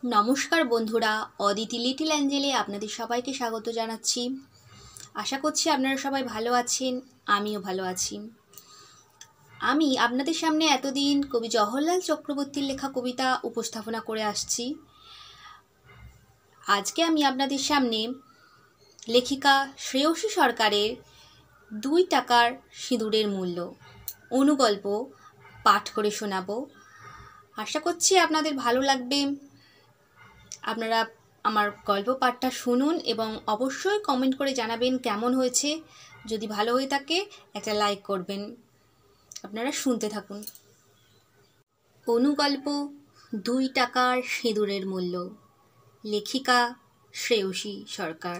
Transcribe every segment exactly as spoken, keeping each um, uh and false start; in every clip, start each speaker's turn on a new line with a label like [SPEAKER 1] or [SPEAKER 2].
[SPEAKER 1] নমস্কার বন্ধুরা, অদিতি লিটল অ্যাঞ্জেলে আপনাদের সবাইকে স্বাগত জানাচ্ছি। আশা করছি আপনারা সবাই ভালো আছেন, আমিও ভালো আছি। আমি আপনাদের সামনে এতদিন কবি জওহরলাল চক্রবর্তীর লেখা কবিতা উপস্থাপনা করে আসছি। আজকে আমি আপনাদের সামনে লেখিকা শ্রেয়সী সরকারের দুই টাকার সিঁদুরের মূল্য অনুগল্প পাঠ করে শোনাবো। আশা করছি আপনাদের ভালো লাগবে। আপনারা আমার গল্প পাঠটা শুনুন এবং অবশ্যই কমেন্ট করে জানাবেন কেমন হয়েছে। যদি ভালো হয়ে থাকে একটা লাইক করবেন। আপনারা শুনতে থাকুন। অনুগল্প দুই টাকার সিঁদুরের মূল্য, লেখিকা শ্রেয়সী সরকার।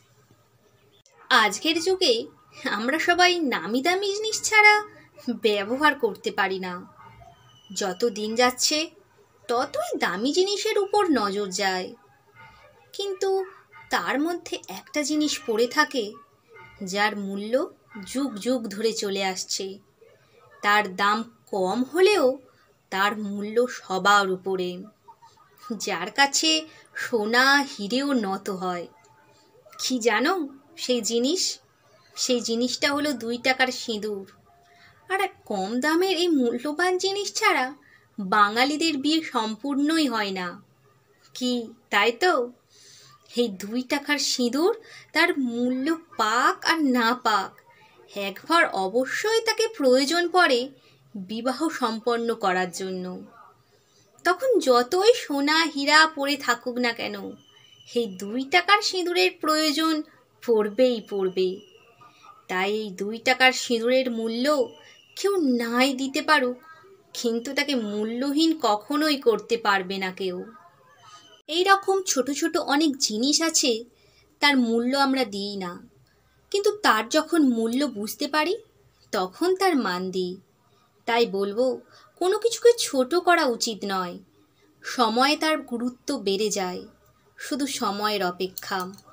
[SPEAKER 1] আজকের যুগে আমরা সবাই নামি দামি জিনিস ছাড়া ব্যবহার করতে পারি না। যত দিন যাচ্ছে ততই দামি জিনিসের উপর নজর যায়, কিন্তু তার মধ্যে একটা জিনিস পড়ে থাকে যার মূল্য যুগ যুগ ধরে চলে আসছে। তার দাম কম হলেও তার মূল্য সবার উপরে, যার কাছে সোনা হিরেও নত হয়। কি জানো সেই জিনিস? সেই জিনিসটা হলো দুই টাকার সিঁদুর। আর কম দামের এই মূল্যবান জিনিস ছাড়া বাঙালিদের বিয়ে সম্পূর্ণই হয় না। কি তাই তো? এই দুই টাকার সিঁদুর তার মূল্য পাক আর না পাক, একবার অবশ্যই তাকে প্রয়োজন পড়ে বিবাহ সম্পন্ন করার জন্য। তখন যতই সোনা হীরা পড়ে থাকুক না কেন, এই দুই টাকার সিঁদুরের প্রয়োজন পড়বেই পড়বে। তাই এই দুই টাকার সিঁদুরের মূল্য কেউ নাই দিতে পারুক, কিন্তু তাকে মূল্যহীন কখনোই করতে পারবে না কেউ। এই রকম ছোট ছোট অনেক জিনিস আছে তার মূল্য আমরা দিই না, কিন্তু তার যখন মূল্য বুঝতে পারি তখন তার মান দিই। তাই বলবো, কোনো কিছুকে ছোট করা উচিত নয়। সময়ে তার গুরুত্ব বেড়ে যায়, শুধু সময়ের অপেক্ষা।